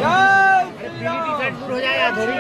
पीली T shirt दूर हो जाए या थोड़ी।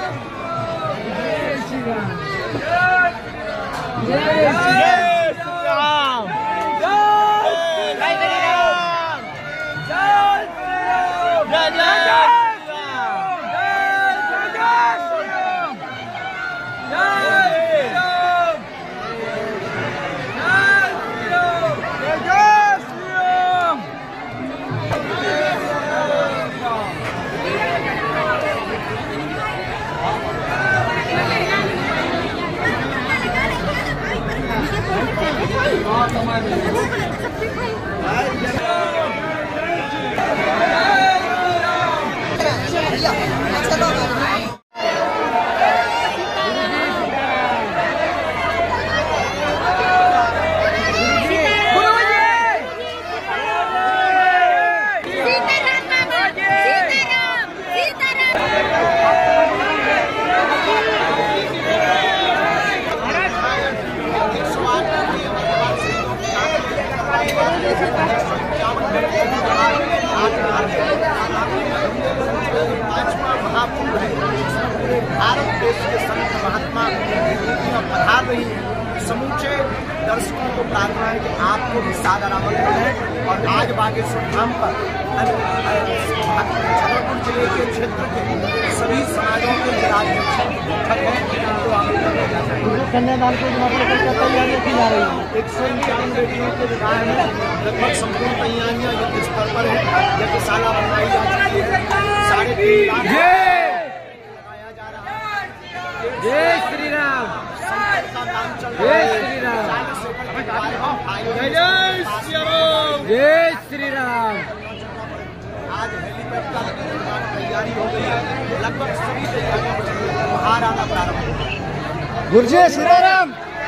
भारत देश के संत महात्मा पधार रही है। समूचे दर्शकों को प्रार्थना है कि आपको भी सादर आमंत्रण है। और आज बागेश्वर धाम पर छतरपुर जिले के क्षेत्र के सभी समाजों के बैठक है। कन्यादान को तैयारियां की जा रही है। 151 बेटियों के विवाह में लगभग संपूर्ण तैयारियां युद्ध स्तर पर है। यज्ञशाला बनवाई जा चुकी है। 3.5 लाख लगाया जा रहा है। जय श्री राम। संकट का काम चल रहा जय है। श्री राम। जय जय श्री राम। आज हेलीपैड का निर्माण तैयारी हो गई है। लगभग सभी तैयारियां चल रही है। बाहर आना प्रारंभ हो गया। गुरुजी श्री राम।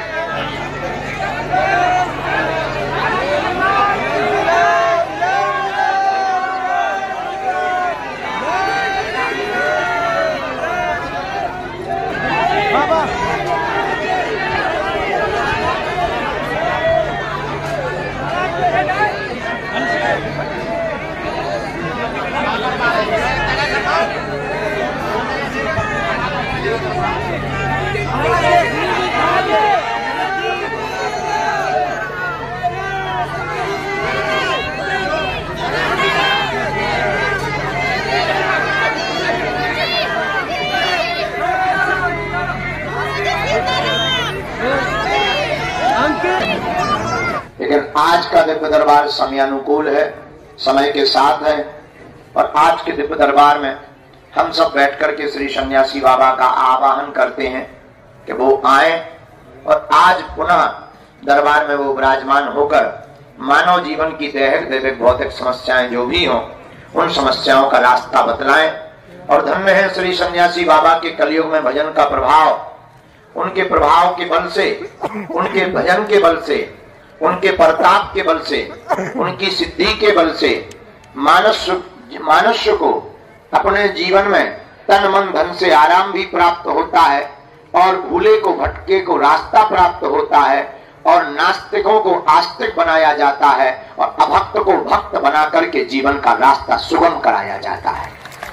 लेकिन आज का दिव्य दरबार समयानुकूल है, समय के साथ है। और आज के दिव्य दरबार में हम सब बैठ करके श्री सन्यासी बाबा का आवाहन करते हैं कि वो आए और आज पुनः दरबार में वो विराजमान होकर मानव जीवन की दैहिक दैविक भौतिक समस्याएं जो भी हों उन समस्याओं का रास्ता बतलाएं। और धन्य है श्री सन्यासी बाबा के कलयुग में भजन का प्रभाव, उनके प्रभाव के बल से, उनके भजन के बल से, उनके प्रताप के बल से, उनकी सिद्धि के बल से मनुष्य को अपने जीवन में तन मन धन से आराम भी प्राप्त होता है और भूले को भटके को रास्ता प्राप्त होता है और नास्तिकों को आस्तिक बनाया जाता है और अभक्त को भक्त बना करके जीवन का रास्ता सुगम कराया जाता है।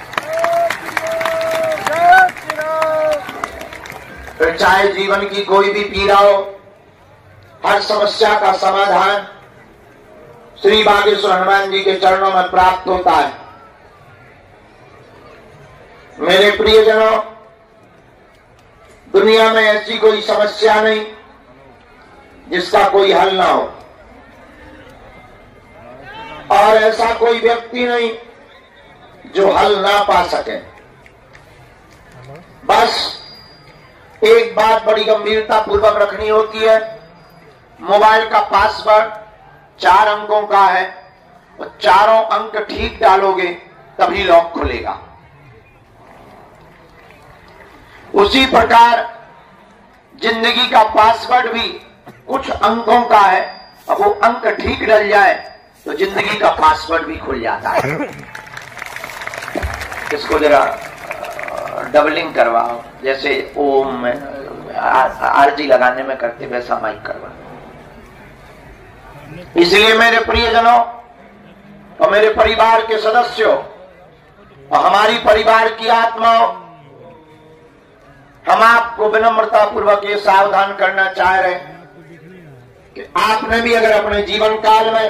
फिर चाहे जीवन की कोई भी पीड़ा हो, हर समस्या का समाधान श्री बागेश्वर हनुमान जी के चरणों में प्राप्त होता है। मेरे प्रियजनों, दुनिया में ऐसी कोई समस्या नहीं जिसका कोई हल ना हो और ऐसा कोई व्यक्ति नहीं जो हल ना पा सके। बस एक बात बड़ी गंभीरता पूर्वक रखनी होती है। मोबाइल का पासवर्ड 4 अंकों का है और चारों अंक ठीक डालोगे तभी लॉक खुलेगा। उसी प्रकार जिंदगी का पासवर्ड भी कुछ अंकों का है और वो अंक ठीक डल जाए तो जिंदगी का पासवर्ड भी खुल जाता है। इसको जरा डबलिंग करवाओ, जैसे ओम में आरजी लगाने में करते वैसा माइक करवाओ। इसलिए मेरे प्रियजनों और मेरे परिवार के सदस्यों, और हमारी परिवार की आत्माओं, हम आपको विनम्रता पूर्वक ये सावधान करना चाह रहे हैं कि आपने भी अगर अपने जीवन काल में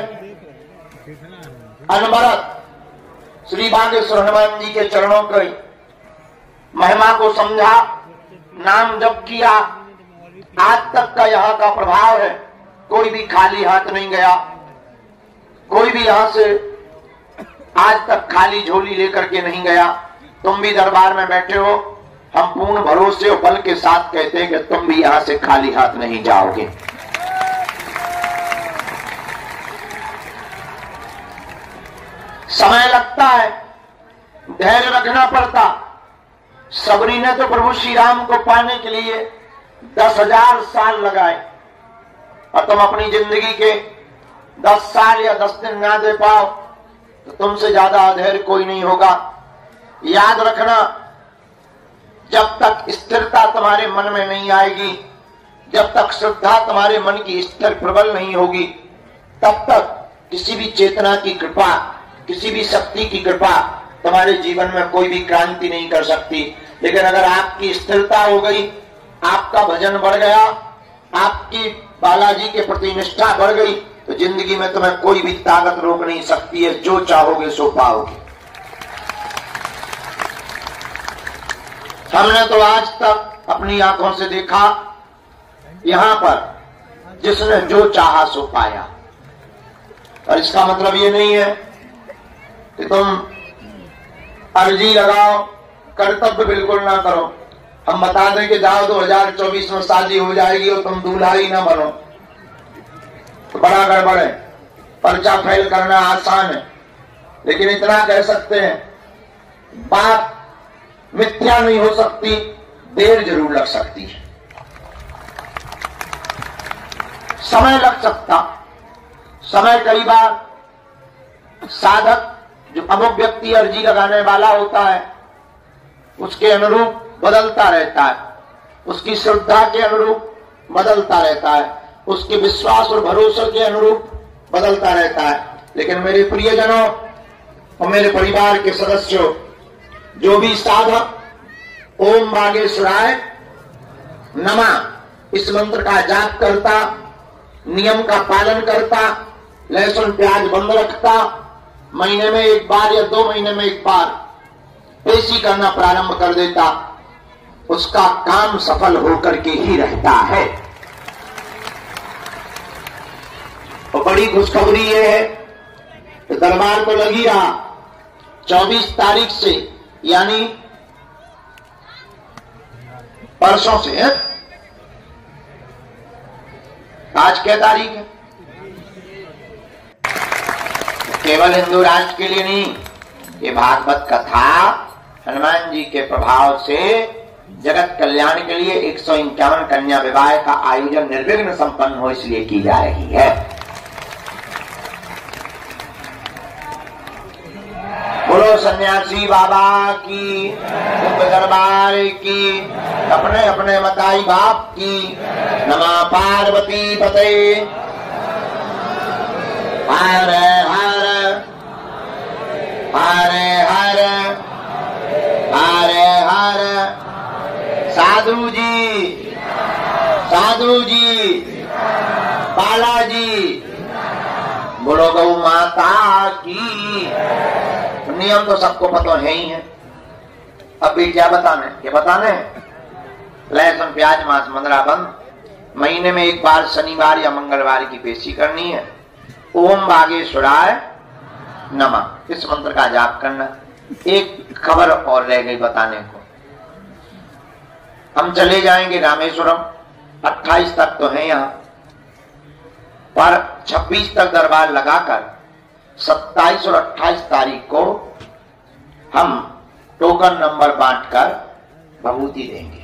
अनवरत श्री बागेश्वर हनुमान जी के चरणों की महिमा को समझा, नाम जप किया, आज तक का यहाँ का प्रभाव है। कोई भी खाली हाथ नहीं गया, कोई भी यहां से आज तक खाली झोली लेकर के नहीं गया। तुम भी दरबार में बैठे हो, हम पूर्ण भरोसे और बल के साथ कहते हैं कि तुम भी यहां से खाली हाथ नहीं जाओगे। समय लगता है, धैर्य रखना पड़ता। सबरी ने तो प्रभु श्री राम को पाने के लिए 10,000 साल लगाए, और तुम अपनी जिंदगी के 10 साल या 10 दिन ना दे पाओ तो तुमसे ज्यादा अधैर्य कोई नहीं होगा। याद रखना, जब तक स्थिरता तुम्हारे मन में नहीं आएगी, जब तक श्रद्धा तुम्हारे मन की स्थिर प्रबल नहीं होगी, तब तक किसी भी चेतना की कृपा, किसी भी शक्ति की कृपा तुम्हारे जीवन में कोई भी क्रांति नहीं कर सकती। लेकिन अगर आपकी स्थिरता हो गई, आपका भजन बढ़ गया, आपकी बालाजी के प्रति निष्ठा बढ़ गई, तो जिंदगी में तुम्हें कोई भी ताकत रोक नहीं सकती है। जो चाहोगे सो पाओगे। हमने तो आज तक अपनी आंखों से देखा, यहां पर जिसने जो चाहा सो पाया। और इसका मतलब ये नहीं है कि तुम अर्जी लगाओ, कर्तव्य बिल्कुल ना करो। हम बता दें कि जाओ 2024 में शादी हो जाएगी और तुम दूल्हा ही ना बनो, तो बड़ा गड़बड़ है। पर्चा फेल करना आसान है, लेकिन इतना कह सकते हैं, बात मिथ्या नहीं हो सकती, देर जरूर लग सकती है, समय लग सकता। समय कई बार साधक जो अमुक व्यक्ति अर्जी लगाने वाला होता है उसके अनुरूप बदलता रहता है, उसकी श्रद्धा के अनुरूप बदलता रहता है, उसके विश्वास और भरोसे के अनुरूप बदलता रहता है। लेकिन मेरे प्रियजनों और मेरे परिवार के सदस्यों, जो भी साधक ओम बागेश्वराय नमः इस मंत्र का जाप करता, नियम का पालन करता, लहसुन प्याज बंद रखता, महीने में एक बार या 2 महीने में एक बार पेशी करना प्रारंभ कर देता, उसका काम सफल होकर के ही रहता है। और बड़ी खुशखबरी ये है कि दरबार तो लगी रहा। 24 तारीख से, यानी परसों से है, आज क्या तारीख है? केवल हिंदू राष्ट्र के लिए नहीं, ये भागवत कथा हनुमान जी के प्रभाव से जगत कल्याण के लिए 151 कन्या विवाह का आयोजन निर्विघ्न संपन्न हो, इसलिए की जा रही है। बोलो सन्यासी बाबा की, दरबार की, अपने अपने मताई बाप की। नमः पार्वती पते। हर हर हर हर हर हर। साधु जी, साधु जी, बालाजी, बोलो गौ माता की। नियम तो सबको पता है ही है। अब भी क्या बताने, क्या बताने? लहसुन प्याज मांस मंदरा बंद, महीने में एक बार शनिवार या मंगलवार की पेशी करनी है। ओम बागेश्वराय नमः इस मंत्र का जाप करना। एक खबर और रह गई बताने को, हम चले जाएंगे रामेश्वरम, 28 तक तो है यहाँ, पर 26 तक दरबार लगाकर 27 और 28 तारीख को हम टोकन नंबर बांटकर भभूति देंगे।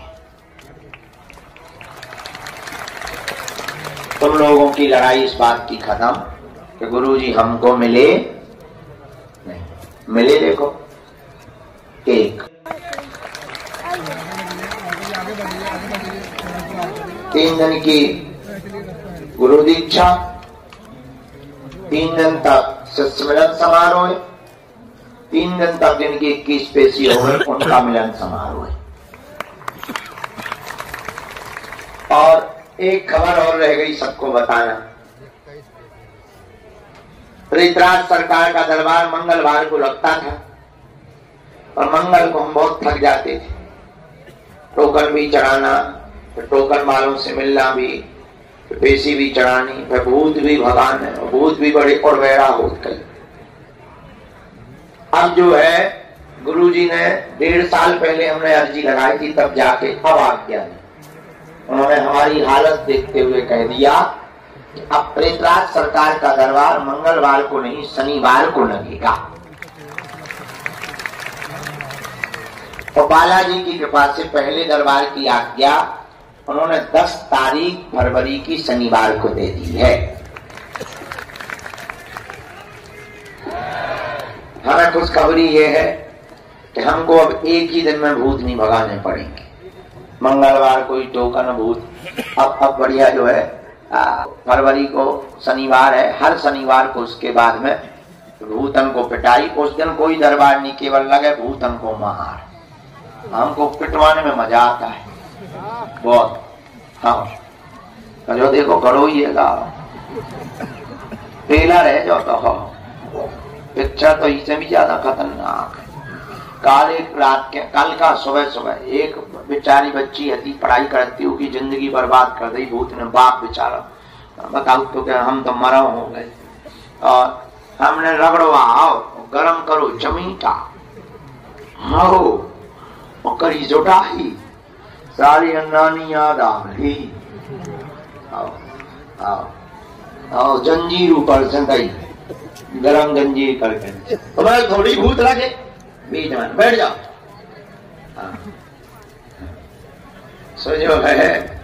तुम लोगों की लड़ाई इस बात की खत्म कि गुरुजी हमको मिले नहीं मिले। देखो एक 3 दिन की गुरु दीक्षा, 3 दिन तक शिष्य मिलन समारोह, 3 दिन तक जिनकी 21 पेशी हो गई उनका मिलन समारोह है। और एक खबर और रह गई सबको बताना। पृथ्वीराज सरकार का दरबार मंगलवार को लगता था और मंगल को हम बहुत थक जाते थे। टोकन भी चढ़ाना, फिर टोकन वालों से मिलना भी, फिर पेशी भी चढ़ानी, फिर भूत भी भगाना, भूत भी बड़े और वैरा होत गए। अब जो है गुरुजी ने 1.5 साल पहले हमने अर्जी लगाई थी, तब जाके अब आज्ञा दी। उन्होंने हमारी हालत देखते हुए कह दिया कि अब पृथ्वीराज सरकार का दरबार मंगलवार को नहीं शनिवार को लगेगा। तो बालाजी की कृपा से पहले दरबार की आज्ञा उन्होंने 10 तारीख फरवरी की शनिवार को दे दी है। हमें खुशखबरी ये है कि हमको अब एक ही दिन में भूत नहीं भगाने पड़ेंगे। मंगलवार को ही टोकन भूत, अब बढ़िया जो है फरवरी को शनिवार है, हर शनिवार को उसके बाद में भूतन को पिटाई। उस दिन कोई दरबार नहीं, केवल लगे भूतन को मार। हमको पिटवाने में मजा आता है बहुत। हाँ तो जो देखो करो ही टेलर है जो, तो हो पिक्चर तो इससे भी ज्यादा खतरनाक है। कल एक रात के कल का सुबह एक बेचारी बच्ची थी, पढ़ाई करती होगी, जिंदगी बर्बाद कर दी भूत ने। बाप बेचारा बताओ तो क्या, हम तो मरा हो गए और हमने रगड़वाओ गरम करो जमीटा हो करी जोटाई सारी अन्नानी याद आ गई। आओ जंजीर ऊपर से गई, गरम जंजीर करके तुम्हारी थोड़ी भूत लगे बीच में बैठ जाओ। सो जो है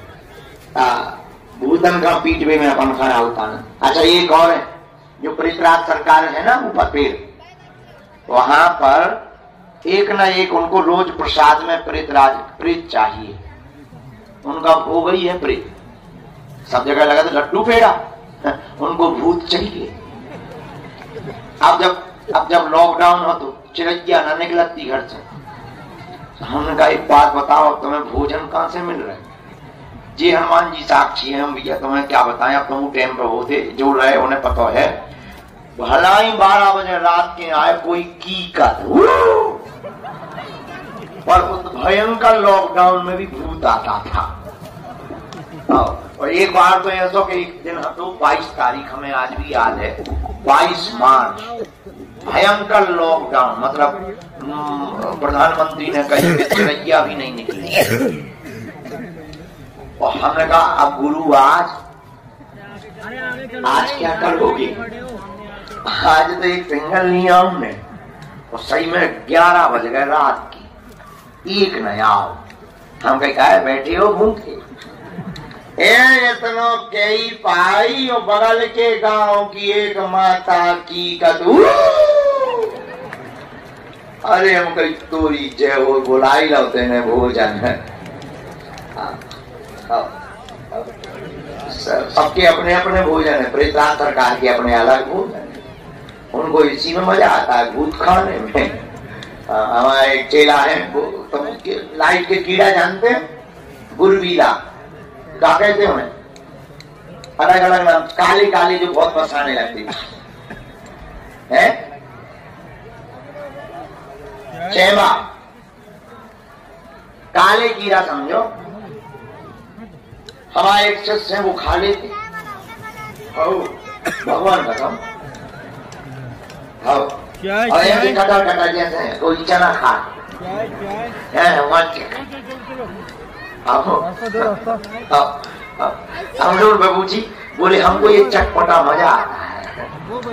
भूतन का पीठ में अपन खड़ा होता ना। अच्छा एक और है, जो पृथ्वीराज सरकार है ना ऊपर पेड़, वहां पर एक ना एक उनको रोज प्रसाद में प्रीत चाहिए। उनका भोग ही है प्रीत। सब जगह लगा था लड्डू पेड़ा, उनको भूत चाहिए। अब जब लॉकडाउन हो तो चिड़ैया ना निकलती घर से। हमने कहा एक बात बताओ, तुम्हें भोजन कहां से मिल रहा है? जी हनुमान जी साक्षी है, हम भैया तुम्हें क्या बताएं, अब तुम टाइम पर होते जो रहे उन्हें पता है। भला ही 12 बजे रात के आए कोई की का पर उस भयंकर लॉकडाउन में भी भूत आता था। और एक बार तो ऐसा कि एक दिन तो 22 तारीख हमें आज भी याद है, 22 मार्च भयंकर लॉकडाउन, मतलब प्रधानमंत्री ने कही चिड़ैया भी नहीं निकली। और हमने कहा अब गुरु आज क्या करोगे? आज तो एक सिंगल लिया हमने और सही में 11 बज गए रात की, एक न आओ। हम कहे बैठे हो भूखे इतनो कई पाई और बगल के गांव की एक माता की कदू। अरे हम कई तोरी जय वो बुलाई लाते ने भोजन है। सबके अपने अपने भोजन है, पृथ्वीराज सरकार के अपने अलग भोजन है। उनको इसी में मजा आता है भूत खाने में। हमारा एक चेला है, तो लाइट के कीड़ा जानते हैं, गुरबीला क्या कहते उन्हें, अलग अलग नाम, काली काली जो बहुत पसाने लगती है चेमा, काले कीड़ा समझो। हमारे एक शिष्य है वो खा लेते, भगवान कसम। और ऐसे कटर कटर जैसे है, कोई चना खा हम लोग बाबू जी बोले हमको ये चटपटा मजा आता है।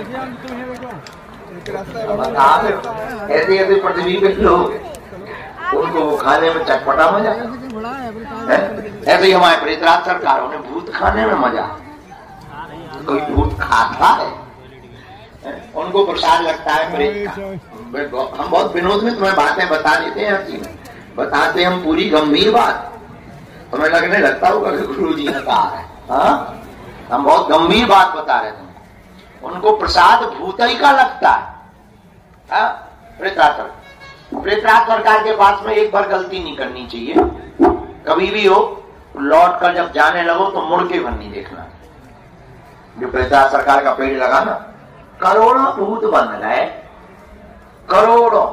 ऐसे ऐसे पृथ्वी पे लोग उनको वो खाने में चटपटा मजा, ऐसे ही हमारे पृथ्वीराज सरकारों ने भूत खाने में मजा। कोई भूत खाता है, उनको प्रसाद लगता है प्रेत का। हम बहुत विनोद में तुम्हें बातें बता देते हैं, बताते हम पूरी गंभीर बात, तुम्हें लगने लगता होगा कि गुरु जी ने कहा है। हाँ? हम बहुत गंभीर बात बता रहे थे। उनको प्रसाद भूत ही का लगता है। प्रेतराज सरकार के पास में एक बार गलती नहीं करनी चाहिए, कभी भी हो लौट कर जब जाने लगो तो मुड़ के नहीं देखना। जो प्रेतराज सरकार का पेड़ लगा ना, करोड़ों भूत बन गए, करोड़ों।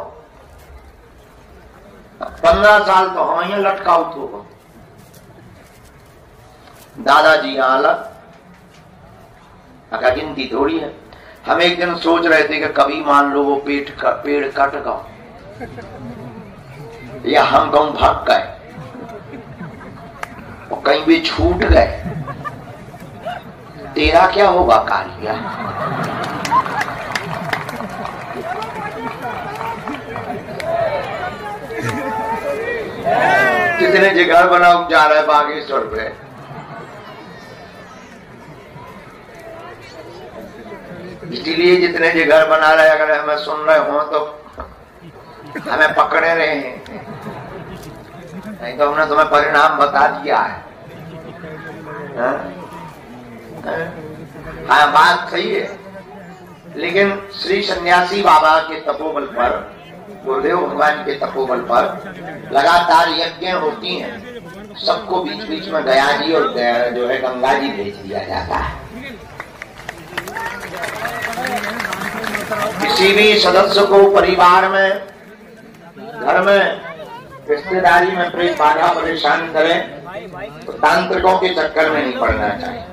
15 साल तो हम यहाँ लटकाऊ तो दादाजी यहाँ अलग, अगर गिनती थोड़ी है। हम एक दिन सोच रहे थे कि कभी मान लो वो पेड़ कट गया या हम गाँव भाग गए और कहीं भी छूट गए, तेरा क्या होगा कार्य? कितने जगह बनाओ जा रहा है बागेश्वर पे, इसलिए जितने जगह बना रहे अगर हमें सुन रहे हो तो हमें पकड़े रहे हैं, नहीं तो हमने तुम्हें परिणाम बता दिया है। हाँ बात सही है, लेकिन श्री सन्यासी बाबा के तपोबल पर, गुरुदेव भगवान के तपोबल पर लगातार यज्ञ होती हैं। सबको बीच बीच में गया जी और जो है गंगा जी भेज दिया जाता है। किसी भी सदस्य को परिवार में, घर में, रिश्तेदारी में कोई बाधा परेशान करे तो तांत्रिकों के चक्कर में नहीं पड़ना चाहिए।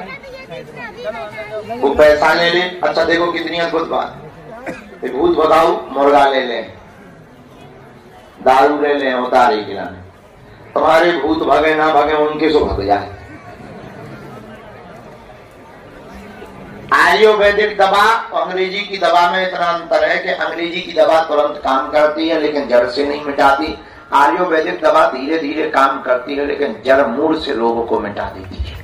वो पैसा ले ले, अच्छा देखो कितनी अद्भुत बात, भूत भगाओ मुर्गा ले ले, दारू ले ले उतारे खिलाने, तुम्हारे भूत भगे ना भगे उनके सो भग जाए। आयुर्वेदिक दवा और अंग्रेजी की दवा में इतना अंतर है कि अंग्रेजी की दवा तुरंत काम करती है लेकिन जड़ से नहीं मिटाती, आयुर्वेदिक दवा धीरे धीरे काम करती है लेकिन जड़ मूल से लोगों को मिटा देती है।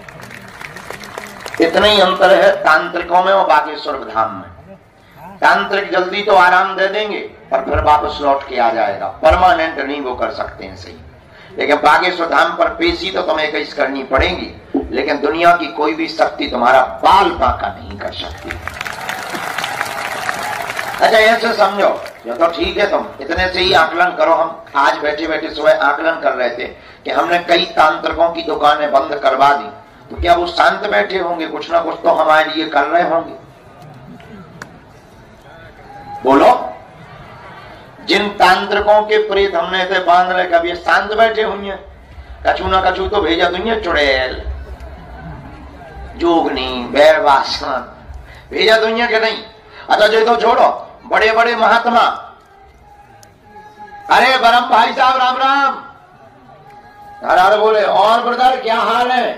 इतना ही अंतर है तांत्रिकों में और बागेश्वर धाम में। तांत्रिक जल्दी तो आराम दे देंगे और फिर वापस लौट के आ जाएगा, परमानेंट नहीं वो कर सकते हैं सही, लेकिन बागेश्वर धाम पर पेशी तो तुम्हें कैसे करनी पड़ेगी, लेकिन दुनिया की कोई भी शक्ति तुम्हारा बाल बांका नहीं कर सकती। अच्छा ऐसे समझो, ये तो ठीक है, तुम इतने से ही आकलन करो। हम आज बैठे बैठे सुबह आकलन कर रहे थे कि हमने कई तांत्रिकों की दुकानें बंद करवा दी, तो क्या वो शांत बैठे होंगे? कुछ ना कुछ तो हमारे लिए कर रहे होंगे। बोलो, जिन तांत्रिकों के प्रेत हमने ऐसे बांध रहे, कभी शांत बैठे हुए? कछु ना कछु तो भेजा दुनिया, चुड़ैल, जोगनी, बैरवासन भेजा दुनिया के नहीं। अच्छा जो तो छोड़ो, बड़े बड़े महात्मा, अरे बरम भाई साहब राम राम, अरे बोले और ब्रदर क्या हाल है,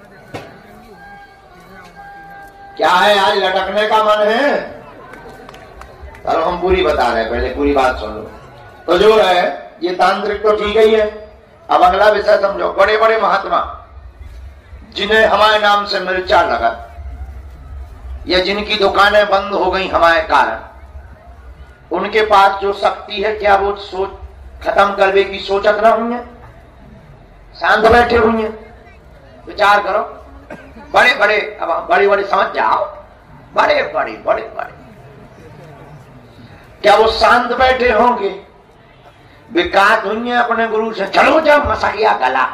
क्या है आज लटकने का मन है? चलो हम पूरी बता रहे हैं, पहले पूरी बात सुन लो। तो जो है ये तांत्रिक तो ठीक ही है, अब अगला विषय समझो। बड़े बड़े महात्मा जिन्हें हमारे नाम से मिर्चा लगा या जिनकी दुकानें बंद हो गई हमारे कारण, उनके पास जो शक्ति है, क्या वो सोच खत्म करने की सोचत ना हुई है? शांत बैठे हुए हैं? विचार करो। बड़े बड़े, अब बड़े बड़े समझ जाओ, बड़े बड़े बड़े बड़े, क्या वो शांत बैठे होंगे? विकास हुई है अपने गुरु से, चलो जब मसकिया गला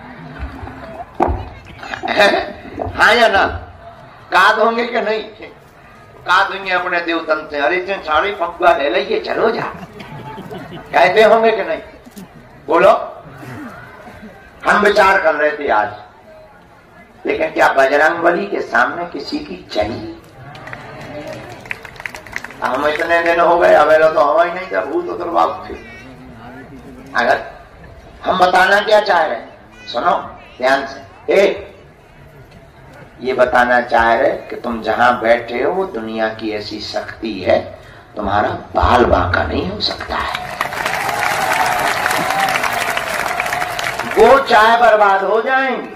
हाँ या ना? काद होंगे कि नहीं? काद होंगे अपने देवतन से, अरे तुम साड़ी पकवा ले लीजिए, चलो जा, कहते होंगे कि नहीं? बोलो। हम विचार कर रहे थे आज, लेकिन क्या बजरंगबली के सामने किसी की चाहिए? हम इतने दिन हो गए, अवेला तो हवा ही नहीं था, भूत उतरवाब थे। अगर हम बताना क्या चाह रहे, सुनो ध्यान से। ये बताना चाह रहे कि तुम जहां बैठे हो वो दुनिया की ऐसी शक्ति है, तुम्हारा बाल बांका नहीं हो सकता है। वो चाहे बर्बाद हो जाएंगे,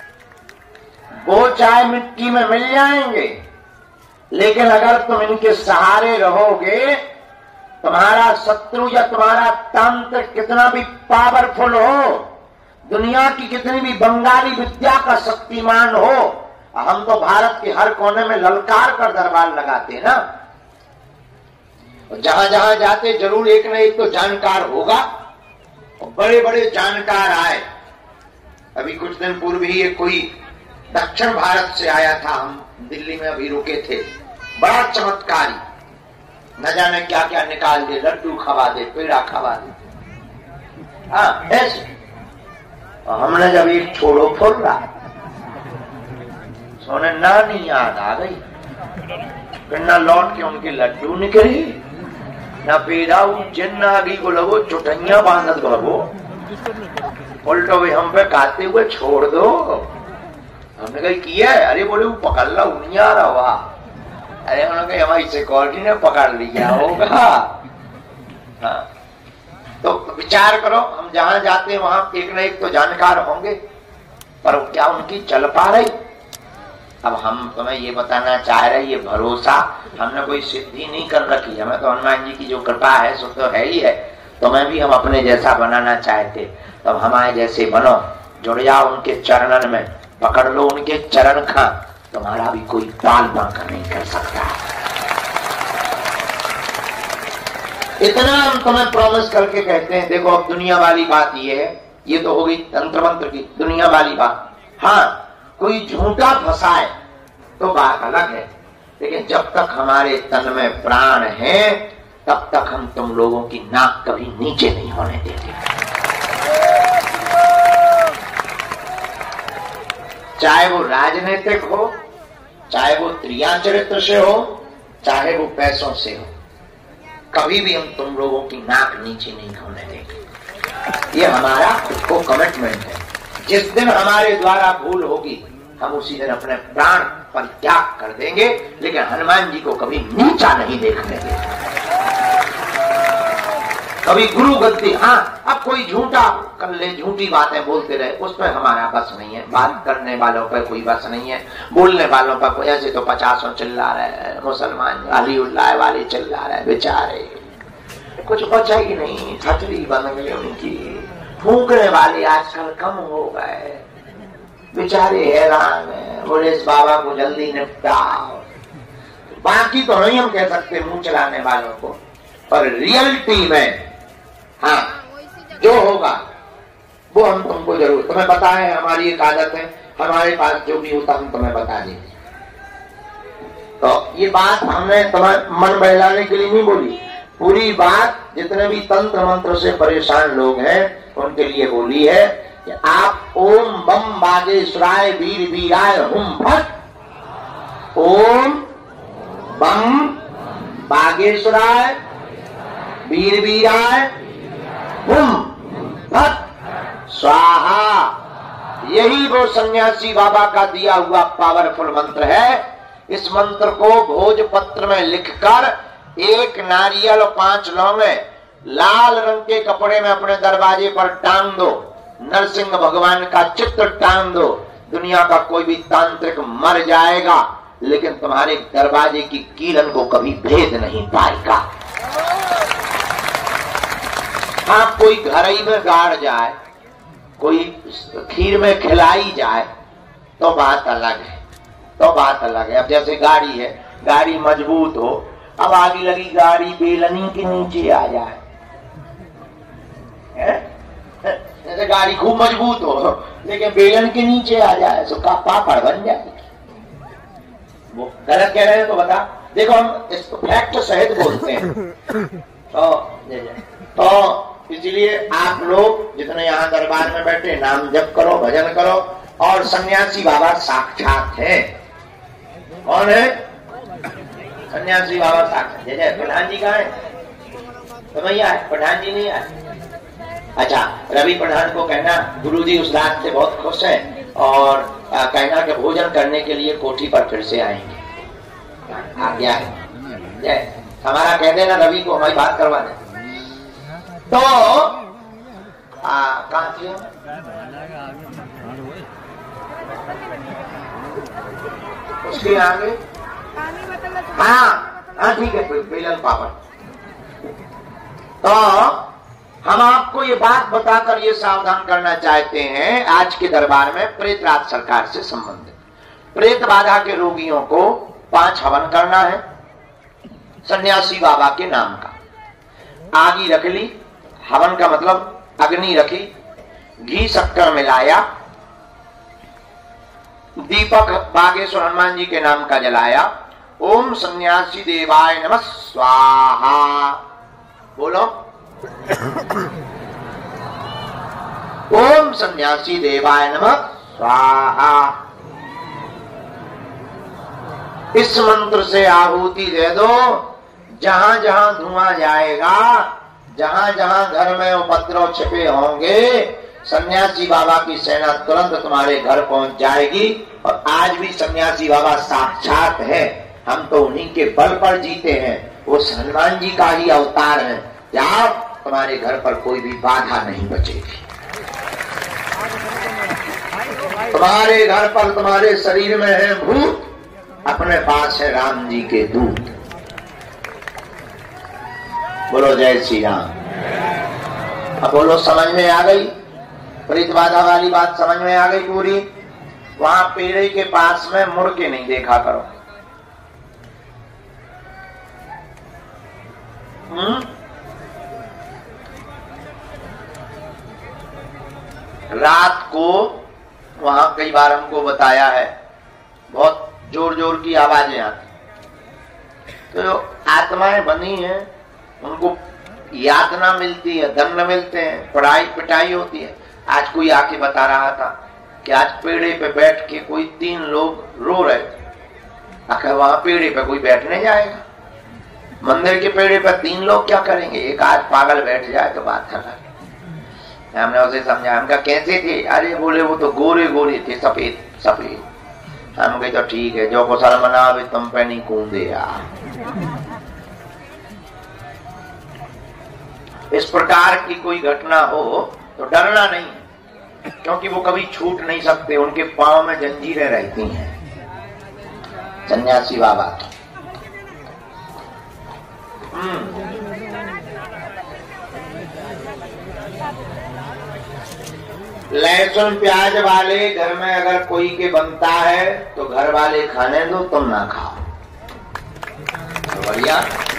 वो चाहे मिट्टी में मिल जाएंगे, लेकिन अगर तुम इनके सहारे रहोगे, तुम्हारा शत्रु या तुम्हारा तंत्र कितना भी पावरफुल हो, दुनिया की कितनी भी बंगाली विद्या का शक्तिमान हो, हम तो भारत के हर कोने में ललकार कर दरबार लगाते हैं ना। जहां जहां जाते जरूर एक न एक तो जानकार होगा, और बड़े बड़े जानकार आए। अभी कुछ दिन पूर्व ही एक कोई दक्षिण भारत से आया था, हम दिल्ली में अभी रुके थे, बड़ा चमत्कारी, न जाने क्या क्या निकाल दे, लड्डू खवा दे, पेड़ा खवा दे, हाँ ऐसे। हमने जब एक छोड़ो फोड़ रहा, सोने नानी याद आ गई, फिर न लौट के उनके लड्डू निकले, न पेड़ा उज्जैन आगे को लगो, चुटैया बांधत लगो, उल्टो भी हम पे खाते हुए छोड़ दो। हमने कहा किया है? अरे बोले वो पकड़ ला, उनिया रहा। अरे उन्होंने कहा हमारी सिक्योरिटी ने पकड़ लिया होगा। हाँ, तो विचार करो, हम जहां जाते हैं वहां एक न एक तो जानकार होंगे, पर क्या उनकी चल पा रही? अब हम तुम्हें ये बताना चाह रहे, ये भरोसा हमने कोई सिद्धि नहीं कर रखी, हमें तो हनुमान जी की जो कृपा है सो तो है ही है। तुम्हें भी हम अपने जैसा बनाना चाहते, तब हमारे जैसे बनो, जुड़ जाओ उनके चरणन में, पकड़ लो उनके चरण खा, तुम्हारा भी कोई ताल बांका नहीं कर सकता। इतना हम तुम्हें प्रॉमिस करके कहते हैं। देखो अब दुनिया वाली बात ये है, ये तो हो गई तंत्र मंत्र की दुनिया वाली बात। हाँ, कोई झूठा फंसाए तो बात अलग है, लेकिन जब तक हमारे तन में प्राण है तब तक हम तुम लोगों की नाक कभी नीचे नहीं होने देते। चाहे वो राजनीतिक हो, चाहे वो त्रिया चरित्र से हो, चाहे वो पैसों से हो, कभी भी हम तुम लोगों की नाक नीचे नहीं होने देंगे। ये हमारा खुद को कमिटमेंट है। जिस दिन हमारे द्वारा भूल होगी हम उसी दिन अपने प्राण परित्याग कर देंगे, लेकिन हनुमान जी को कभी नीचा नहीं देखने देंगे, कभी गुरु गद्दी। हाँ, अब कोई झूठा कर ले, झूठी बातें बोलते रहे, उसमें हमारा बस नहीं है। बात करने वालों पर कोई बस नहीं है, बोलने वालों पर कोई। ऐसे तो 50 चिल्ला रहे हैं, मुसलमान अली उल्लाह वाले चिल्ला रहे, बेचारे कुछ बचा ही नहीं, छतरी बन गई उनकी। फूंकने वाले आजकल कम हो गए, बेचारे हैरान है, बोले इस बाबा को जल्दी निपटाओ। बाकी तो नहीं हम कह सकते मुंह चलाने वालों को, पर रियलिटी में हाँ जो होगा वो हम तुमको जरूर, तुम्हें पता है हमारी एक आदत है, हमारे पास जो भी होता हम तुम्हें बता देंगे। तो ये बात हमने तुम्हें मन बहलाने के लिए नहीं बोली, पूरी बात जितने भी तंत्र मंत्र से परेशान लोग हैं उनके लिए बोली है कि आप ओम बम बागेश्वराय वीर वीराय हुम फट, ओम बम बागेश्वराय वीर वीराय हुम फट स्वाहा। यही वो सन्यासी बाबा का दिया हुआ पावरफुल मंत्र है। इस मंत्र को भोजपत्र में लिखकर एक नारियल 5 लौंगे लाल रंग के कपड़े में अपने दरवाजे पर टांग दो, नरसिंह भगवान का चित्र टांग दो। दुनिया का कोई भी तांत्रिक मर जाएगा लेकिन तुम्हारे दरवाजे की कीलन को कभी भेद नहीं पाएगा। हाँ, कोई घर ही में गाड़ जाए, कोई खीर में खिलाई जाए तो बात अलग है, तो बात अलग है। अब जैसे गाड़ी है, गाड़ी मजबूत हो, अब आगे लगी गाड़ी बेलनी के नीचे आ जाए, जैसे गाड़ी खूब मजबूत हो लेकिन बेलन के नीचे आ जाए तो का पापड़ बन जाएगी। वो गलत कह रहे हैं तो बता, देखो हम इसको फैक्ट सहित बोलते हैं। तो इसलिए आप लोग जितने यहाँ दरबार में बैठे नाम जप करो, भजन करो, और सन्यासी बाबा साक्षात है। कौन है? सन्यासी बाबा साक्षात। जय प्रधान जी कहाँ है? तो भैया है, प्रधान जी नहीं आए। अच्छा, रवि प्रधान को कहना गुरुजी उस रात से बहुत खुश है और कहना कि भोजन करने के लिए कोठी पर फिर से आएंगे। आ गया है, जय हमारा कह देना रवि को हमारी बात करवा दे। तो कहाँ थी उसके आगे? हाँ ठीक है, बेलन पापड़। तो हम आपको ये बात बताकर ये सावधान करना चाहते हैं, आज के दरबार में प्रेतराज सरकार से संबंधित प्रेत बाधा के रोगियों को 5 हवन करना है, सन्यासी बाबा के नाम का। आगी रख ली, हवन का मतलब अग्नि रखी, घी शक्कर मिलाया, दीपक बागेश्वर हनुमान जी के नाम का जलाया। ओम सन्यासी देवाय नमः स्वाहा बोलो। ओम सन्यासी देवाय नमः स्वाहा। इस मंत्र से आहुति दे दो। जहां जहां धुआं जाएगा, जहां जहां घर में उपद्रव छिपे होंगे, सन्यासी बाबा की सेना तुरंत तुम्हारे घर पहुंच जाएगी। और आज भी सन्यासी बाबा साक्षात है, हम तो उन्हीं के बल पर जीते हैं। वो हनुमान जी का ही अवतार है। या तुम्हारे घर पर कोई भी बाधा नहीं बचेगी। तुम्हारे घर पर, तुम्हारे शरीर में है भूत, अपने पास है राम जी के दूत। बोलो जय श्री राम। अब बोलो समझ में आ गई? प्रीत बाधा वाली बात समझ में आ गई पूरी? वहां पेड़े के पास में मुड़ के नहीं देखा करो। रात को वहां कई बार हमको बताया है, बहुत जोर जोर की आवाजें आती। तो जो आत्माएं बनी हैं उनको यातना मिलती है, दंड मिलते हैं, पढ़ाई पिटाई होती है। आज कोई आके बता रहा था कि आज पेड़े पे बैठ के कोई 3 लोग रो रहे थे। आखिर वहां पेड़े पे कोई बैठने जाएगा? मंदिर के पेड़े पे 3 लोग क्या करेंगे? एक आज पागल बैठ जाए तो बात अलग है। हमने उसे समझा, हमका कैसे थे? अरे बोले वो तो गोरे गोरे थे, सफेद सफेद। हम कहे तो ठीक है, जो को सलमना अभी तुम पे नहीं कूदे यार। इस प्रकार की कोई घटना हो तो डरना नहीं, क्योंकि वो कभी छूट नहीं सकते, उनके पांव में जंजीरें रहती हैं। सन्यासी बाबा लहसुन प्याज वाले घर में अगर कोई के बनता है तो घर वाले खाने दो, तुम ना खाओ। तो बढ़िया।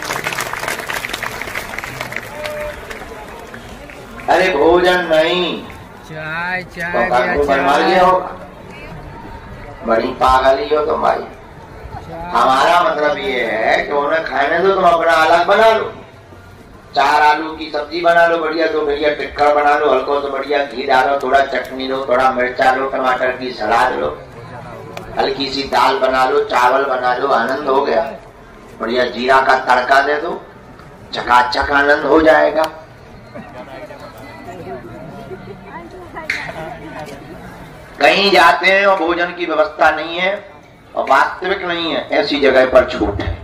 अरे भोजन नहीं, चाय चाय तो घर को बनवा लिया होगा। बड़ी पागली हो तुम भाई। हमारा मतलब ये है कि उन्हें खाने दो, तुम अपना अलग बना लो। 4 आलू की सब्जी बना लो बढ़िया, तो बढ़िया टिक्कर बना लो, हल्को तो बढ़िया घी डालो, थोड़ा चटनी लो, थोड़ा मिर्चा लो, टमाटर की सलाद लो, हल्की सी दाल बना लो, चावल बना लो, आनंद हो गया। बढ़िया जीरा का तड़का दे दो, चकाचक आनंद हो जाएगा। कहीं जाते हैं और भोजन की व्यवस्था नहीं है और वास्तविक नहीं है, ऐसी जगह पर छूट है।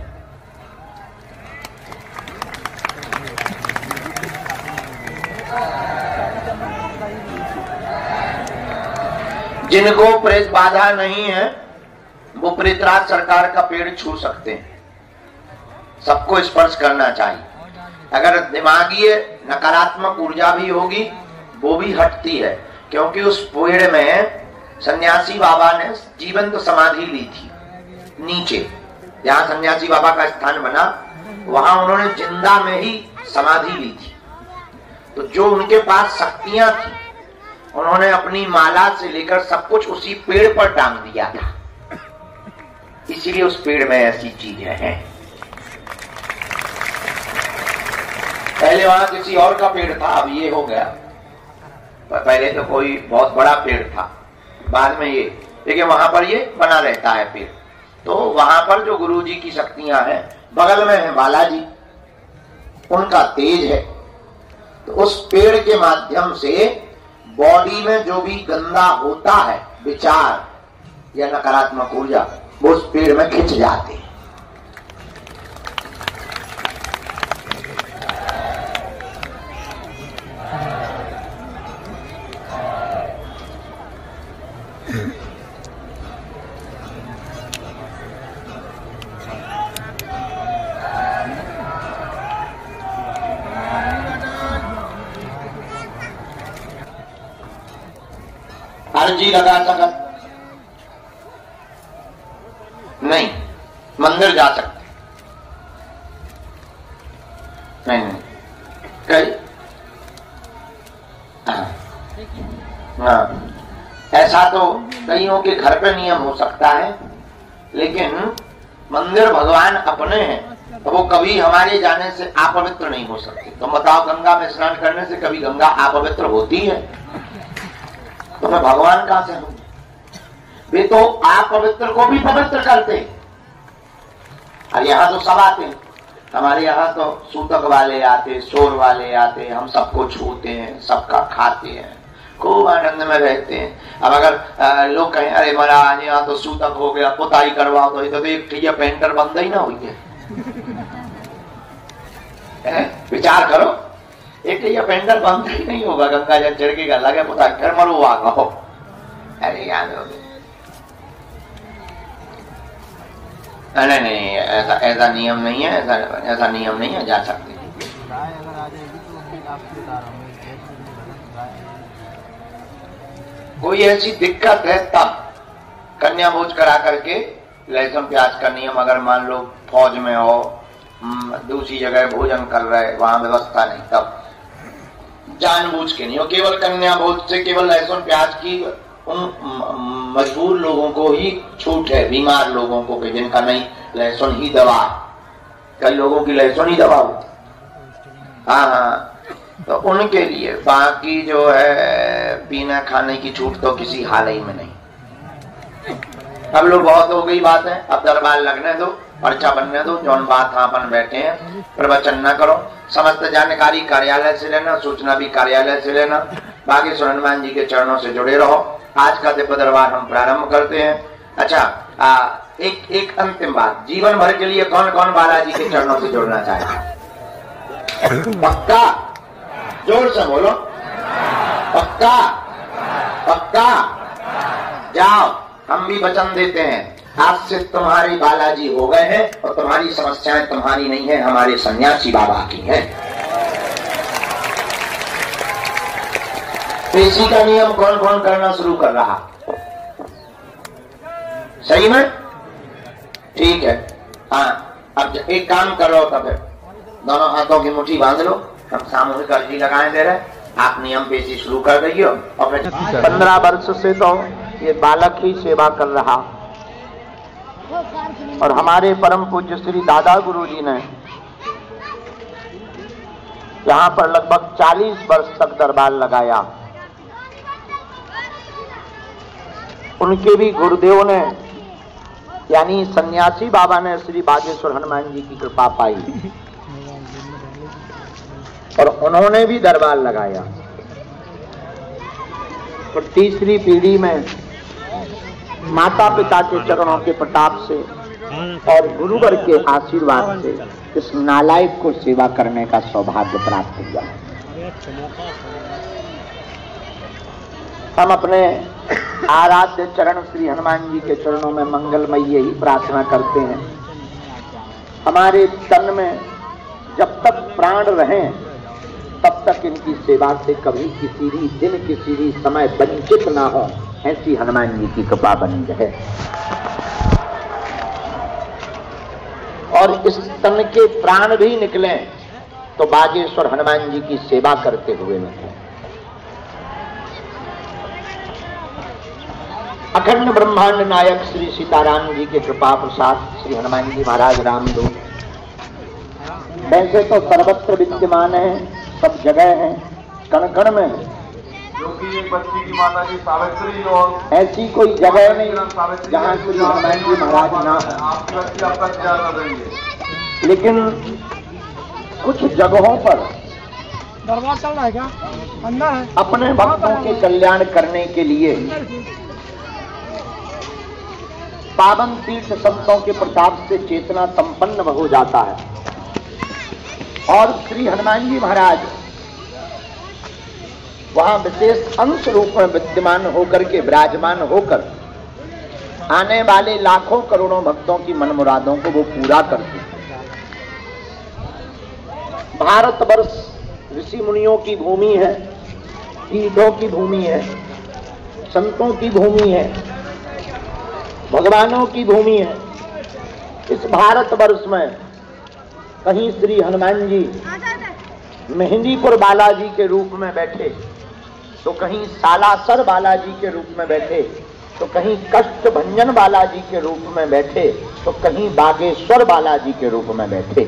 जिनको प्रेत बाधा नहीं है वो प्रेतराज सरकार का पेड़ छू सकते हैं। सबको स्पर्श करना चाहिए। अगर दिमागी नकारात्मक ऊर्जा भी होगी वो भी हटती है, क्योंकि उस पेड़ में सन्यासी बाबा ने जीवंत समाधि ली थी। नीचे जहां सन्यासी बाबा का स्थान बना वहां उन्होंने जिंदा में ही समाधि ली थी। तो जो उनके पास शक्तियां थी उन्होंने अपनी माला से लेकर सब कुछ उसी पेड़ पर टांग दिया था। इसीलिए उस पेड़ में ऐसी चीजें हैं। पहले वहां किसी और का पेड़ था, अब ये हो गया। पहले तो कोई बहुत बड़ा पेड़ था, बाद में ये, लेकिन वहां पर ये बना रहता है पेड़। तो वहां पर जो गुरुजी की शक्तियां हैं, बगल में है बालाजी, उनका तेज है। तो उस पेड़ के माध्यम से बॉडी में जो भी गंदा होता है, विचार या नकारात्मक ऊर्जा, वो उस पेड़ में खिंच जाते हैं। अर्जी लगा सकत नहीं, मंदिर जा सकते। ऐसा तो कईयों के घर पे नियम हो सकता है, लेकिन मंदिर भगवान अपने हैं तो वो कभी हमारे जाने से अपवित्र नहीं हो सकते। तो बताओ, गंगा में स्नान करने से कभी गंगा अपवित्र होती है? तो मैं भगवान कहां से हूं? वे तो अपवित्र को भी पवित्र करते। और यहाँ तो सब आते हैं, हमारे यहाँ तो सूतक वाले आते, शोर वाले आते, हम सबको छूते हैं, सबका खाते हैं, खूब आनंद में रहते हैं। अब अगर लोग कहें अरे महाराज यहाँ तो सूतक हो गया, पुताई करवाओ, तो एक ठिया पेंटर बंद ही ना हुई है। विचार करो, एक ठिया पेंटर बंद ही नहीं होगा, गंगा जल छिड़केगा, लगे पुताई कर मरुआ कहो। अरे याद हो गया। नहीं, ऐसा नियम नहीं है, ऐसा नियम नहीं है, जा सकते। कोई ऐसी दिक्कत है तब कन्या भोज करा करके लहसुन प्याज का नियम, अगर मान लो फौज में हो, दूसरी जगह भोजन कर रहे, वहां व्यवस्था नहीं, तब जानबूझ के नहीं हो। केवल कन्या भोज से केवल लहसुन प्याज की उन मजबूर लोगों को ही छूट है, बीमार लोगों को, जिनका नहीं लहसुन ही दवा, कई लोगों की लहसुन ही दवा होती। हाँ, तो उनके लिए, बाकी जो है पीने खाने की छूट तो किसी हाल ही में नहीं। अब लोग बहुत हो गई बात है, अब दरबार लगने दो, पर्चा बनने दो, जौन बात अपन बैठे हैं प्रवचन न करो। समस्त जानकारी कार्यालय से लेना, सूचना भी कार्यालय से लेना। बाकी हनुमान जी के चरणों से जुड़े रहो। आज का दिव्य दरबार हम प्रारंभ करते हैं। अच्छा, एक अंतिम बात, जीवन भर के लिए कौन कौन बालाजी के चरणों से जुड़ना चाहे? पक्का? जोर से बोलो, पक्का? पक्का? जाओ, हम भी वचन देते हैं, आज से तुम्हारी बालाजी हो गए हैं और तुम्हारी समस्याएं तुम्हारी नहीं है, हमारे सन्यासी बाबा की हैं। पेशी का नियम कौन कौन करना शुरू कर रहा? सही में? ठीक है। हाँ, अब एक काम कर लो, तब दोनों हाथों की मुट्ठी बांध लो, हम सामूहिक अर्जी लगाए दे रहे, आप नियम पेशी शुरू कर दीजिए। और 15 वर्ष से तो ये बालक ही सेवा कर रहा, और हमारे परम पूज्य श्री दादा गुरु जी ने यहाँ पर लगभग 40 वर्ष तक दरबार लगाया। उनके भी गुरुदेव ने, यानी सन्यासी बाबा ने श्री बागेश्वर हनुमान जी की कृपा पाई और उन्होंने भी दरबार लगाया। और तीसरी पीढ़ी में माता पिता के चरणों के प्रताप से और गुरुवर के आशीर्वाद से इस नालायक को सेवा करने का सौभाग्य प्राप्त हुआ। हम अपने आराध्य चरण श्री हनुमान जी के चरणों में मंगलमय यही प्रार्थना करते हैं, हमारे तन में जब तक प्राण रहें तब तक इनकी सेवा से कभी किसी भी दिन किसी भी समय वंचित ना हो, ऐसी हनुमान जी की कृपा बनी रहे। और इस तन के प्राण भी निकले तो बागेश्वर हनुमान जी की सेवा करते हुए निकले। अखंड ब्रह्मांड नायक श्री सीताराम जी के कृपा प्रसाद श्री हनुमान जी महाराज रामदूत वैसे तो सर्वत्र विद्यमान है, सब जगह है, कण कण में है, जो कि एक बच्ची की माता जी सावित्री और ऐसी कोई जगह नहीं जहाँ श्री हनुमान जी महाराज ना हो। आपकी बच्ची अब तक क्या कर रही है? लेकिन कुछ जगहों पर दरबार चल रहा है क्या? अंदर है। अपने भक्तों के कल्याण करने के लिए पावन तीर्थ संतों के प्रताप से चेतना संपन्न हो जाता है और श्री हनुमान जी महाराज वहां विशेष अंश रूप में विद्यमान होकर के विराजमान होकर आने वाले लाखों करोड़ों भक्तों की मन मुरादों को वो पूरा करते हैं। भारतवर्ष ऋषि मुनियों की भूमि है, तीर्थों की भूमि है, संतों की भूमि है, भगवानों की भूमि है। इस भारतवर्ष में कहीं श्री हनुमान जी मेहंदीपुर बालाजी के रूप में बैठे तो कहीं सालासर बालाजी के रूप में बैठे, तो कहीं कष्ट भंजन बालाजी के रूप में बैठे, तो कहीं बागेश्वर बालाजी के रूप में बैठे।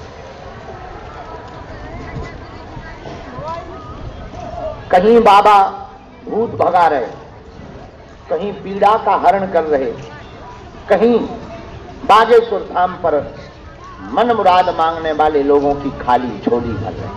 कहीं बाबा भूत भगा रहे, कहीं पीड़ा का हरण कर रहे, कहीं बागेश्वर धाम पर मन मुराद मांगने वाले लोगों की खाली झोली भर रहे।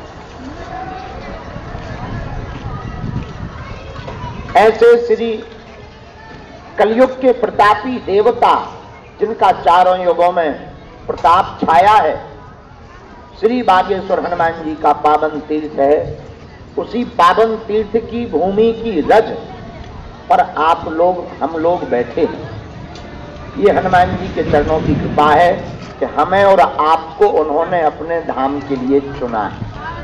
ऐसे श्री कलयुग के प्रतापी देवता, जिनका चारों युगों में प्रताप छाया है, श्री बागेश्वर हनुमान जी का पावन तीर्थ है। उसी पावन तीर्थ की भूमि की रज पर आप लोग, हम लोग बैठे हैं। ये हनुमान जी के चरणों की कृपा है कि हमें और आपको उन्होंने अपने धाम के लिए चुना है।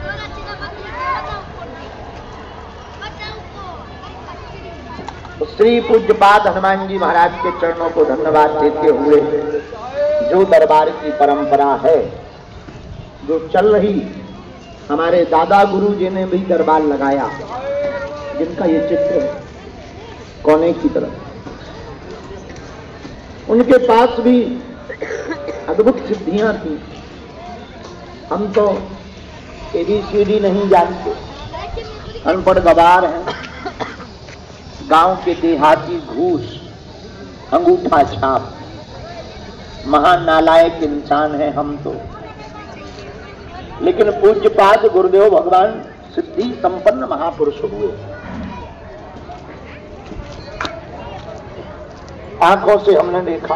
तो श्री पूज्यपाद हनुमान जी महाराज के चरणों को धन्यवाद देते हुए, जो दरबार की परंपरा है जो चल रही, हमारे दादा गुरु जी ने भी दरबार लगाया, जिनका ये चित्र है कोने की तरफ, उनके पास भी अद्भुत सिद्धियां थी। हम तो ABCD नहीं जानते, अनपढ़ गवार हैं, गांव के देहाती घूस, अंगूठा छाप, महान नालायक इंसान है हम तो। लेकिन पूज्यपाद गुरुदेव भगवान सिद्धि संपन्न महापुरुष हुए। आंखों से हमने देखा,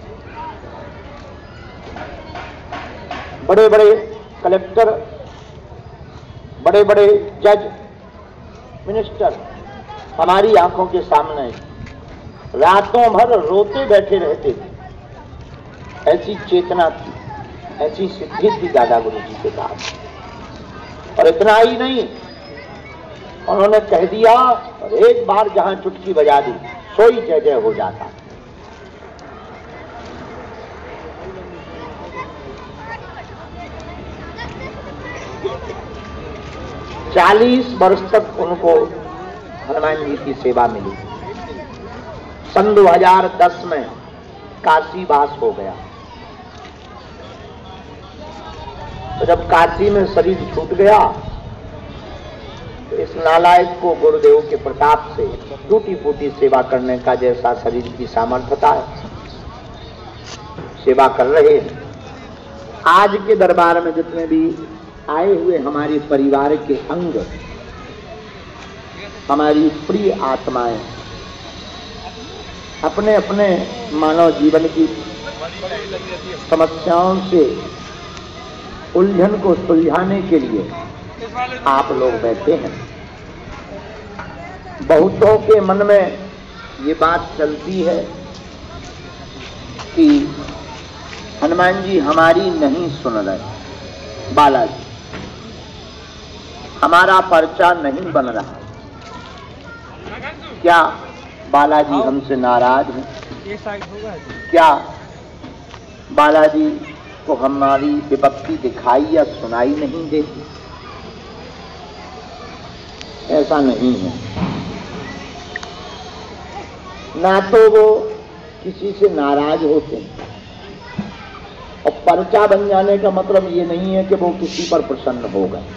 बड़े बड़े कलेक्टर, बड़े बड़े जज, मिनिस्टर हमारी आंखों के सामने रातों भर रोते बैठे रहते थे। ऐसी चेतना थी, ऐसी सिद्धि थी दादा गुरु जी के साथ। और इतना ही नहीं, उन्होंने कह दिया और एक बार जहां चुटकी बजा दी, सोई जय जय हो जाता। चालीस वर्ष तक उनको हनुमान जी की सेवा मिली। सन 2010 में काशीवास हो गया। तो जब काशी में शरीर छूट गया, तो इस नालायक को गुरुदेव के प्रताप से टूटी फूटी सेवा करने का जैसा शरीर की सामर्थ्यता है, सेवा कर रहे हैं। आज के दरबार में जितने भी आए हुए हमारे परिवार के अंग, हमारी प्रिय आत्माएं, अपने अपने मानव जीवन की समस्याओं से उलझन को सुलझाने के लिए आप लोग बैठे हैं। बहुतों के मन में ये बात चलती है कि हनुमान जी हमारी नहीं सुन रहे, बालाजी हमारा पर्चा नहीं बन रहा। क्या बालाजी हमसे नाराज हैं? क्या बालाजी को हमारी विपत्ति दिखाई या सुनाई नहीं देती? ऐसा नहीं है। ना तो वो किसी से नाराज होते हैं, और पर्चा बन जाने का मतलब ये नहीं है कि वो किसी पर प्रसन्न हो गए।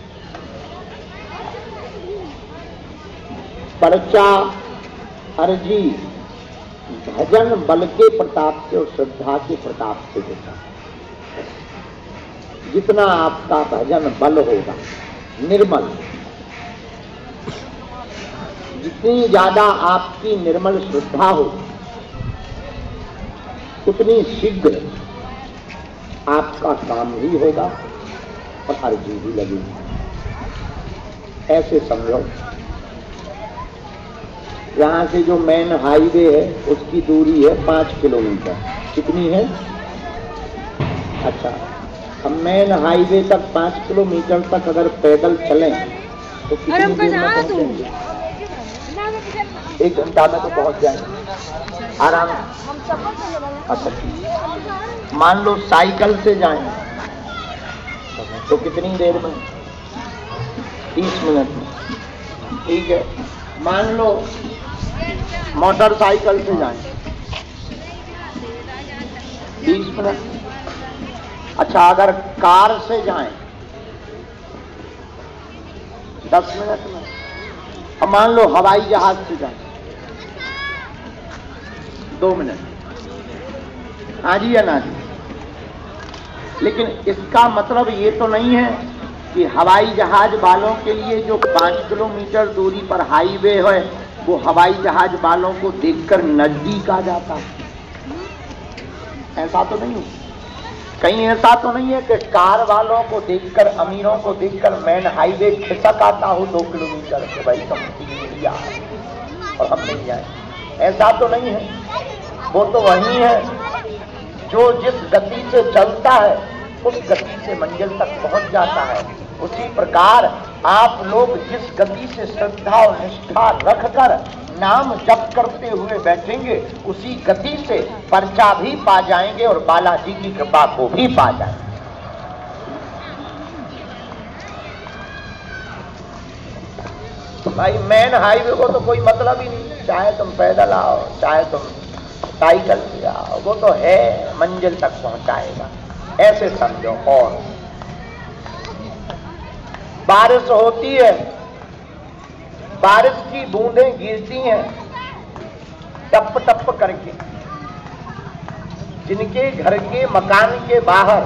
पर्चा अर्जी भजन बल के प्रताप से और श्रद्धा के प्रताप से होता है। जितना आपका भजन बल होगा, निर्मल, जितनी ज्यादा आपकी निर्मल श्रद्धा हो, उतनी शीघ्र आपका काम भी होगा और अर्जी भी लगेगी। ऐसे समझो, यहाँ से जो मेन हाईवे है उसकी दूरी है 5 किलोमीटर। कितनी है? अच्छा, अब मेन हाईवे तक 5 किलोमीटर तक अगर पैदल चलें तो कितनी देर में पहुँचेंगे? 1 घंटा में तो पहुँच जाएंगे आराम। अच्छा, मान लो साइकिल से जाएं तो कितनी देर में? 30 मिनट में। ठीक है, मान लो मोटरसाइकिल से जाएं 20 मिनट। अच्छा, अगर कार से जाएं 10 मिनट में। अब मान लो हवाई जहाज से जाएं 2 मिनट। हाँ जी या ना जी? लेकिन इसका मतलब ये तो नहीं है कि हवाई जहाज वालों के लिए जो 5 किलोमीटर दूरी पर हाईवे है वो हवाई जहाज वालों को देखकर नजदीक आ जाता है। ऐसा तो नहीं हो, कहीं ऐसा तो नहीं है कि कार वालों को देखकर, अमीरों को देखकर मेन हाईवे खिसक आता हो 2 किलोमीटर के, भाई तुम इंडिया और हम नहीं जाए। ऐसा तो नहीं है, वो तो वही है जो जिस गति से चलता है उस गति से मंजिल तक पहुंच जाता है। उसी प्रकार आप लोग जिस गति से श्रद्धा और निष्ठा रखकर नाम जप करते हुए बैठेंगे उसी गति से पर्चा भी पा जाएंगे और बालाजी की कृपा को भी पा जाएंगे। भाई मेन हाईवे को तो कोई मतलब ही नहीं, चाहे तुम पैदल आओ चाहे तुम साइकिल से आओ, वो तो है मंजिल तक पहुंचाएगा, ऐसे समझो। और बारिश होती है, बारिश की बूंदें गिरती हैं टप टप करके। जिनके घर के मकान के बाहर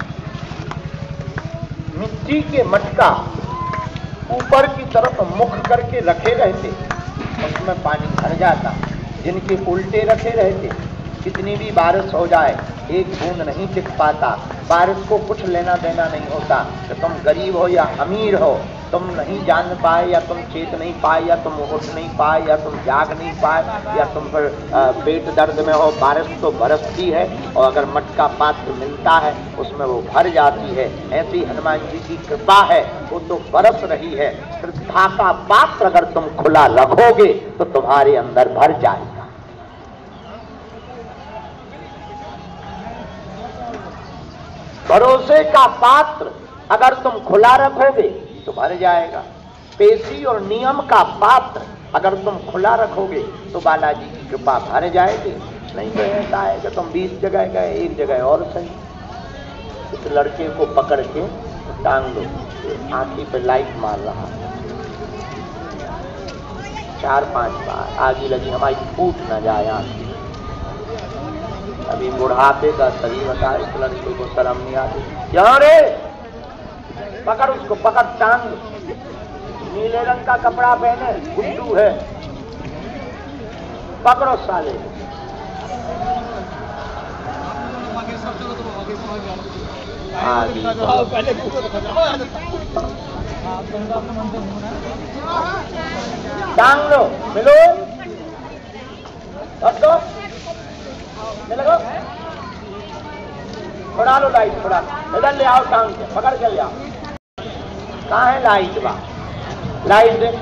मिट्टी के मटका ऊपर की तरफ मुख करके रखे रहते उसमें पानी भर जाता, जिनके उल्टे रखे रहते कितनी भी बारिश हो जाए एक बूंद नहीं टिक पाता। बारिश को कुछ लेना देना नहीं होता कि तुम गरीब हो या अमीर हो, तुम नहीं जान पाए या तुम चेत नहीं पाए या तुम उठ नहीं पाए या तुम जाग नहीं पाए या तुम पर पेट दर्द में हो, बारिश तो बरसती है और अगर मटका पात्र मिलता है उसमें वो भर जाती है। ऐसी हनुमान जी की कृपा है, वो तो बरस रही है। श्रद्धा का पात्र अगर तुम खुला रखोगे तो तुम्हारे अंदर भर जाएगा। भरोसे का पात्र अगर तुम खुला रखोगे तो भर जाएगा। पेशी और नियम का पात्र अगर तुम खुला रखोगे तो बालाजी की कृपा भर जाएगी। नहीं तो ऐसा है कि तुम 20 जगह गए, एक जगह और सही। इस लड़के को पकड़ के टांग दो, आंखी पे लाइट मार रहा, 4-5 बार आगे लगी, हमारी फूट न जाए आंखी। अभी बुढ़ापे का शरीर बता, इस लड़के को शर्म नहीं आती। यहाँ रे पकड़ उसको, पकड़ टांग, नीले रंग का कपड़ा पहने, गुड्डू है, पकड़ो साले। टांग लो, मिलो, रख दो, लगो, छोड़ा लो लाइट, छोड़ा, इधर ले आओ, टांग के पकड़ के ले आओ। कहाँ है लाइट? बा लाइट दे,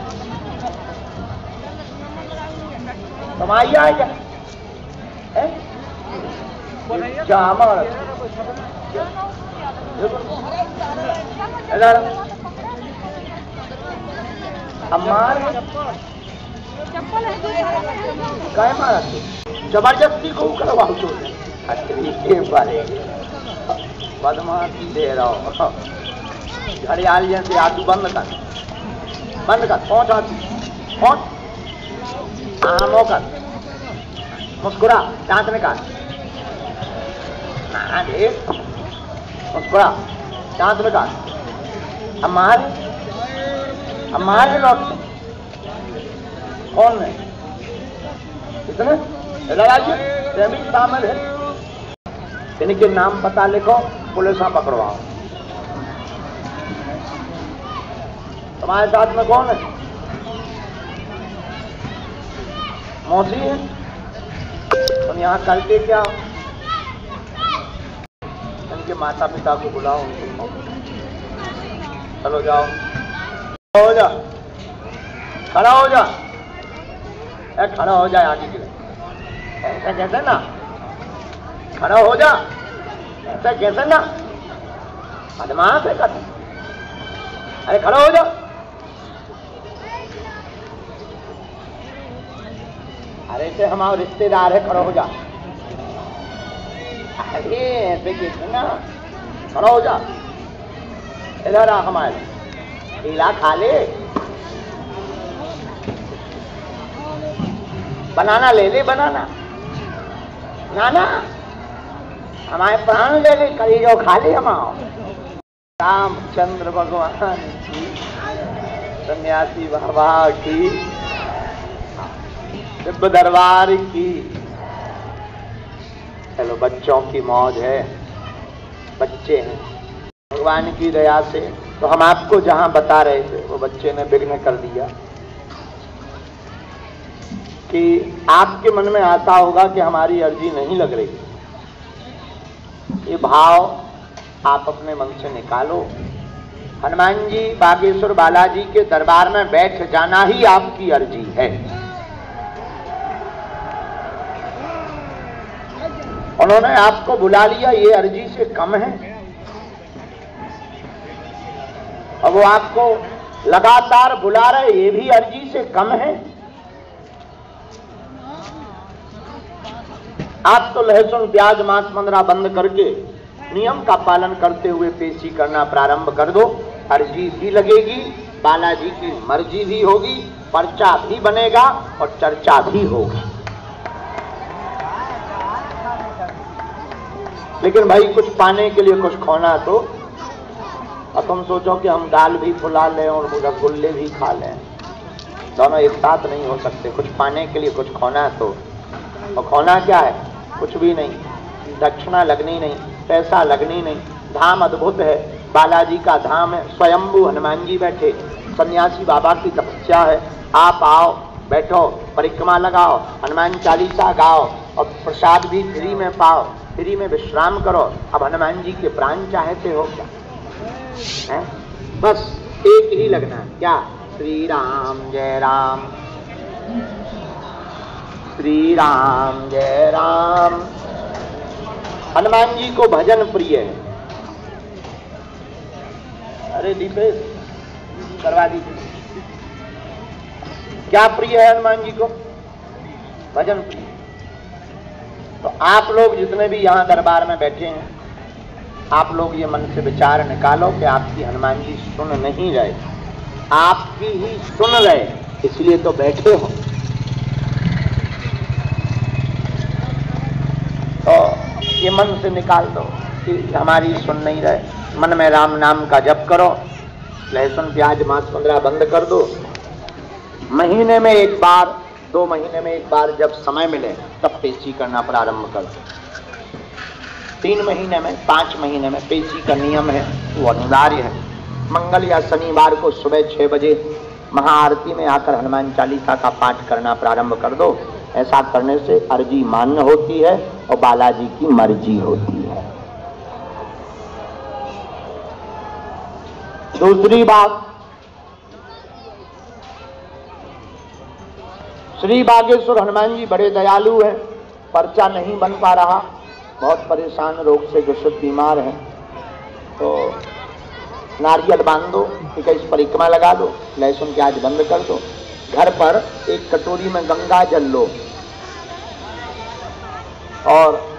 तुम आई आए क्या? इधर हमार काय मारा जबरदस्ती को करवाओ तो बदमाशी दे रहा हो। घड़ियाल जैसे आदू बंद कर, पहुंच आती, पहुंच, आमों कर, मुस्कुरा, दांत में काट, मुस्कुरा, दांत में काट। हमारे लौट कौन है इतने लड़ाई भी शामिल है। इनके नाम पता लिखो, पुलिस पकड़वाओ। तुम्हारे साथ में कौन है? मौसी है। तुम यहाँ करके क्या? इनके माता पिता को बुलाओ, उनको चलो जाओ, हो जा, खड़ा हो जा, खड़ा हो जाए आगे के लिए, ऐसा कहते ना, खड़ा हो जा, ऐसा कहते ना, बदमाश है कहते, अरे खड़ा हो जा, ऐसे हमारे रिश्तेदार है, खड़ो हो जा। अरे ऐसे कहते ना, खड़ो हो जा, इधर आ, हमारे केला खा ले, बनाना ले ले, बनाना नाना हमारे प्राण ले ले, कलीजो खा ले हमारा। रामचंद्र भगवान की, सन्यासी बाबा की, दिव्य दरबार की। चलो बच्चों की मौज है, बच्चे हैं भगवान की दया से। तो हम आपको जहां बता रहे थे वो बच्चे ने विघ्न कर दिया कि आपके मन में आता होगा कि हमारी अर्जी नहीं लग रही। ये भाव आप अपने मन से निकालो। हनुमान जी बागेश्वर बालाजी के दरबार में बैठ जाना ही आपकी अर्जी है। उन्होंने आपको बुला लिया, ये अर्जी से कम है। और वो आपको लगातार बुला रहे, ये भी अर्जी से कम है। आप तो लहसुन प्याज मांस मंदरा बंद करके नियम का पालन करते हुए पेशी करना प्रारंभ कर दो। अर्जी भी लगेगी, बालाजी की मर्जी भी होगी, पर्चा भी बनेगा और चर्चा भी होगी। लेकिन भाई कुछ पाने के लिए कुछ खोना तो। अब तुम सोचो कि हम दाल भी फुला लें और रसगुल्ले भी खा लें, दोनों एक साथ नहीं हो सकते। कुछ पाने के लिए कुछ खोना तो। और खोना क्या है? कुछ भी नहीं, दक्षिणा लगनी नहीं, पैसा लगनी नहीं। धाम अद्भुत है, बालाजी का धाम है। स्वयंभू हनुमान जी बैठे, सन्यासी बाबा की तपस्या है। आप आओ, बैठो, परिक्रमा लगाओ, हनुमान चालीसा गाओ और प्रसाद भी फ्री में पाओ, फ्री में विश्राम करो। अब हनुमान जी के प्राण चाहते हो क्या है? बस एक ही लगना है, क्या? श्री राम जय राम, श्री राम जय राम। हनुमान जी को भजन प्रिय है। अरे दीपेश करवा दीजिए। क्या प्रिय है हनुमान जी को? भजन प्रिय। तो आप लोग जितने भी यहाँ दरबार में बैठे हैं, आप लोग ये मन से विचार निकालो कि आपकी हनुमान जी सुन नहीं रहे, आपकी ही सुन रहे, इसलिए तो बैठे हो। तो ये मन से निकाल दो कि हमारी सुन नहीं रहे। मन में राम नाम का जप करो, लहसुन प्याज मांस मंदरा बंद कर दो। महीने में एक बार, 2 महीने में एक बार जब समय मिले तब पेशी करना प्रारंभ कर दो। 3 महीने में, 5 महीने में पेशी का नियम है, वो अनिवार्य है। मंगल या शनिवार को सुबह 6 बजे महाआरती में आकर हनुमान चालीसा का पाठ करना प्रारंभ कर दो। ऐसा करने से अर्जी मान्य होती है और बालाजी की मर्जी होती है। दूसरी बात, श्री बागेश्वर हनुमान जी बड़े दयालु हैं। पर्चा नहीं बन पा रहा, बहुत परेशान, रोग से ग्रसित बीमार हैं, तो नारियल बांध दो, 21 परिक्रमा लगा दो, लहसुन प्याज बंद कर दो। घर पर एक कटोरी में गंगा जल लो और